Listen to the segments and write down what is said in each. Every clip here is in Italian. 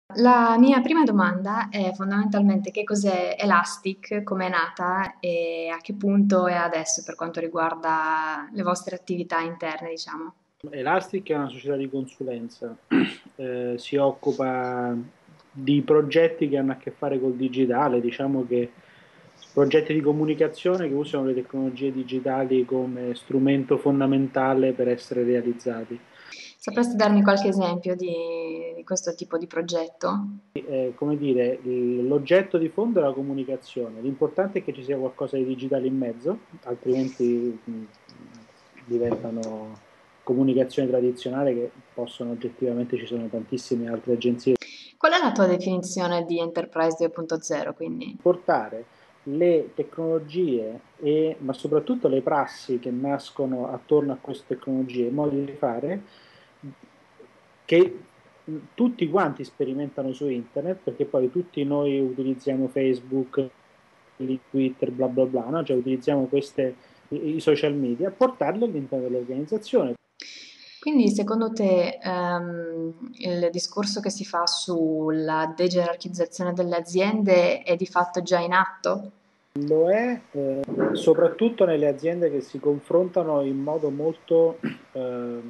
La mia prima domanda è fondamentalmente che cos'è Elastic, come è nata e a che punto è adesso per quanto riguarda le vostre attività interne, diciamo. Elastic è una società di consulenza, si occupa di progetti che hanno a che fare col digitale, diciamo che progetti di comunicazione che usano le tecnologie digitali come strumento fondamentale per essere realizzati. Sapresti darmi qualche esempio di questo tipo di progetto? Come dire, l'oggetto di fondo è la comunicazione, l'importante è che ci sia qualcosa di digitale in mezzo, altrimenti diventano comunicazione tradizionale che possono oggettivamente, ci sono tantissime altre agenzie, Qual è la tua definizione di Enterprise 2.0, quindi? portare le tecnologie ma soprattutto le prassi che nascono attorno a queste tecnologie, in modo di fare che tutti quanti sperimentano su internet, perché poi tutti noi utilizziamo Facebook, Twitter, bla bla bla, no? Cioè utilizziamo i social media, portarli all'interno dell'organizzazione. Quindi secondo te il discorso che si fa sulla degerarchizzazione delle aziende è di fatto già in atto? Lo è soprattutto nelle aziende che si confrontano in modo molto eh,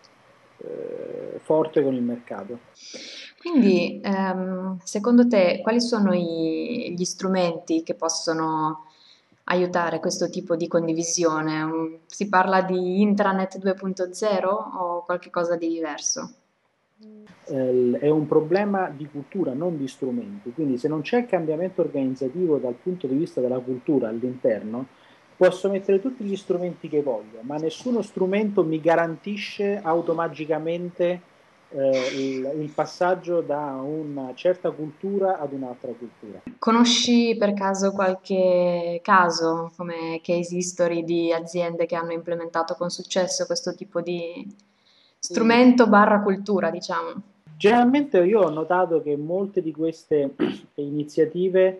forte con il mercato. Quindi, secondo te, quali sono gli strumenti che possono aiutare questo tipo di condivisione? Si parla di intranet 2.0 o qualche cosa di diverso? È un problema di cultura, non di strumenti. Quindi se non c'è cambiamento organizzativo dal punto di vista della cultura all'interno, posso mettere tutti gli strumenti che voglio, ma nessuno strumento mi garantisce automaticamente il passaggio da una certa cultura ad un'altra cultura. Conosci per caso qualche caso come case history di aziende che hanno implementato con successo questo tipo di strumento barra cultura, diciamo? Generalmente io ho notato che molte di queste iniziative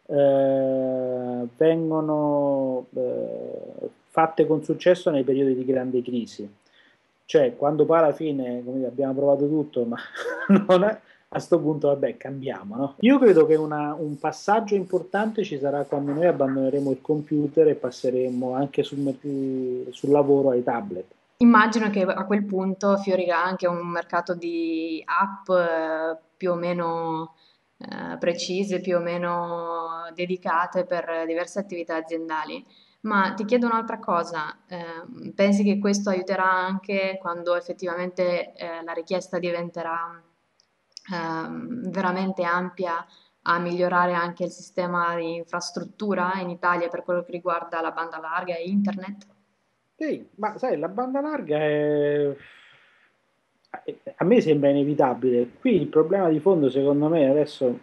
vengono fatte con successo nei periodi di grande crisi. Cioè, quando poi alla fine, come dire, abbiamo provato tutto, ma non è, a sto punto, vabbè, cambiamo, no? Io credo che un passaggio importante ci sarà quando noi abbandoneremo il computer e passeremo anche sul lavoro ai tablet. Immagino che a quel punto fiorirà anche un mercato di app più o meno precise, più o meno dedicate per diverse attività aziendali. Ma ti chiedo un'altra cosa, pensi che questo aiuterà anche quando effettivamente la richiesta diventerà veramente ampia a migliorare anche il sistema di infrastruttura in Italia per quello che riguarda la banda larga e internet? Sì, ma sai, la banda larga a me sembra inevitabile. Qui il problema di fondo, secondo me, adesso,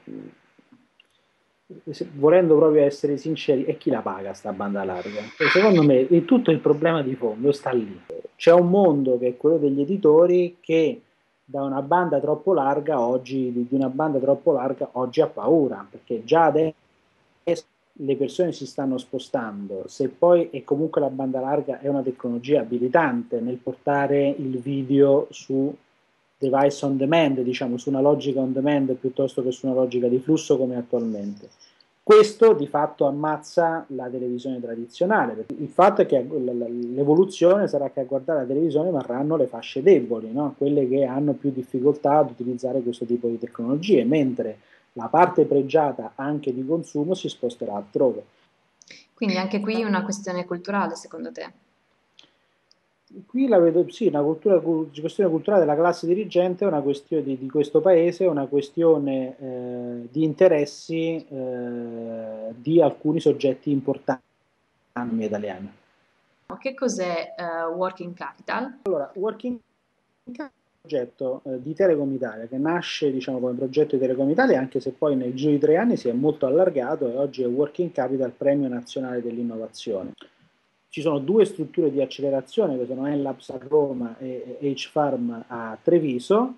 volendo proprio essere sinceri, è chi la paga sta banda larga. E secondo me tutto il problema di fondo sta lì. C'è un mondo che è quello degli editori che da una banda troppo larga oggi, di una banda troppo larga oggi ha paura, perché già adesso le persone si stanno spostando, se poi e comunque la banda larga è una tecnologia abilitante nel portare il video su device on demand, diciamo su una logica on demand piuttosto che su una logica di flusso come attualmente. Questo di fatto ammazza la televisione tradizionale, perché il fatto è che l'evoluzione sarà che a guardare la televisione varranno le fasce deboli, no? Quelle che hanno più difficoltà ad utilizzare questo tipo di tecnologie, mentre la parte pregiata anche di consumo si sposterà altrove. Quindi anche qui una questione culturale, secondo te? Qui la vedo, sì, questione culturale della classe dirigente è una questione di questo paese, è una questione di interessi di alcuni soggetti importanti italiani. Che cos'è working capital? Allora, Working Capital è un progetto di Telecom Italia che nasce, diciamo, come progetto di Telecom Italia, anche se poi nel giro di 3 anni si è molto allargato e oggi è Working Capital Premio Nazionale dell'Innovazione. Ci sono due strutture di accelerazione che sono Enlabs a Roma e H-Farm a Treviso.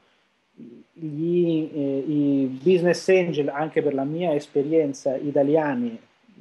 I business angel, anche per la mia esperienza, italiani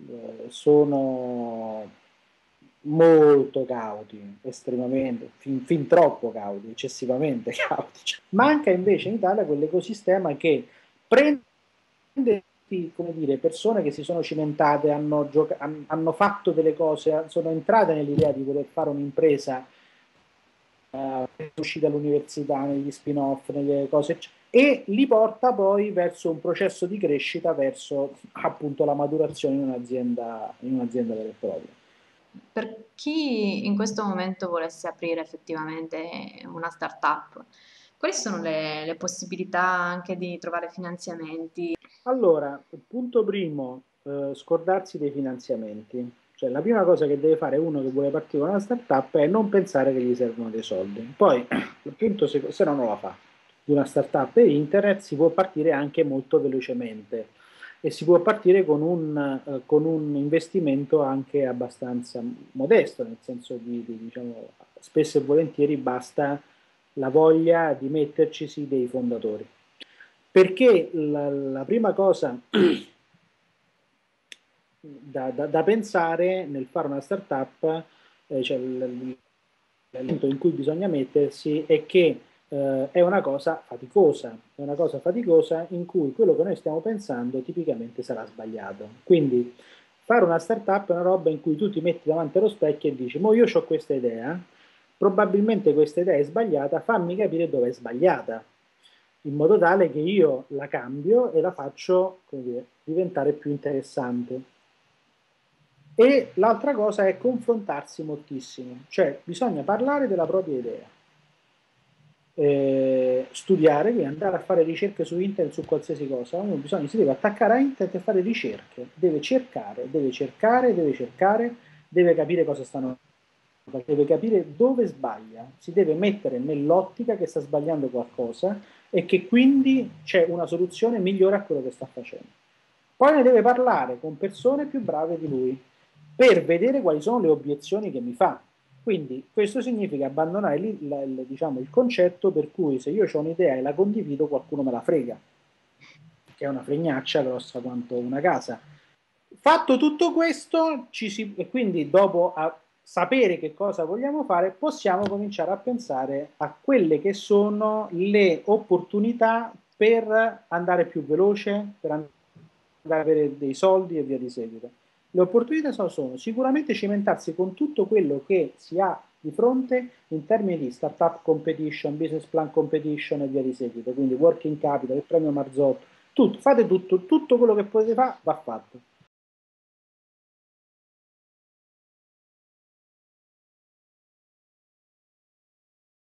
sono molto cauti, estremamente, fin troppo cauti, eccessivamente cauti. Manca invece in Italia quell'ecosistema che prende, come dire, persone che si sono cimentate, hanno fatto delle cose, sono entrate nell'idea di voler fare un'impresa, usciti dall'università, negli spin-off, nelle cose, e li porta poi verso un processo di crescita, verso appunto la maturazione in un'azienda vera e propria. Per chi in questo momento volesse aprire effettivamente una startup, quali sono le possibilità anche di trovare finanziamenti? Allora, punto primo, scordarsi dei finanziamenti. Cioè, la prima cosa che deve fare uno che vuole partire con una startup è non pensare che gli servono dei soldi. Poi, appunto, se no non la fa. Di una startup per internet si può partire anche molto velocemente e si può partire con un investimento anche abbastanza modesto, nel senso diciamo, spesso e volentieri basta la voglia di mettercisi dei fondatori. Perché la prima cosa da pensare nel fare una startup, cioè l'elemento in cui bisogna mettersi è che è una cosa faticosa in cui quello che noi stiamo pensando tipicamente sarà sbagliato. Quindi fare una startup è una roba in cui tu ti metti davanti allo specchio e dici, mo io ho questa idea, probabilmente questa idea è sbagliata, fammi capire dove è sbagliata, in modo tale che io la cambio e la faccio, come dire, diventare più interessante. E l'altra cosa è confrontarsi moltissimo, cioè bisogna parlare della propria idea, studiare, quindi andare a fare ricerche su internet su qualsiasi cosa. Si deve attaccare a internet e fare ricerche, deve cercare, deve cercare, deve cercare, deve capire cosa stanno, deve capire dove sbaglia, si deve mettere nell'ottica che sta sbagliando qualcosa e che quindi c'è una soluzione migliore a quello che sta facendo. Poi ne deve parlare con persone più brave di lui per vedere quali sono le obiezioni che mi fa. Quindi questo significa abbandonare diciamo, il concetto per cui se io ho un'idea e la condivido qualcuno me la frega, che è una fregnaccia grossa quanto una casa. Fatto tutto questo, e quindi dopo sapere che cosa vogliamo fare, possiamo cominciare a pensare a quelle che sono le opportunità per andare più veloce, per andare ad avere dei soldi e via di seguito. Le opportunità sono sicuramente cimentarsi con tutto quello che si ha di fronte in termini di startup competition, business plan competition e via di seguito, quindi working capital, il premio Marzotto, tutto, fate tutto, tutto quello che potete fare va fatto.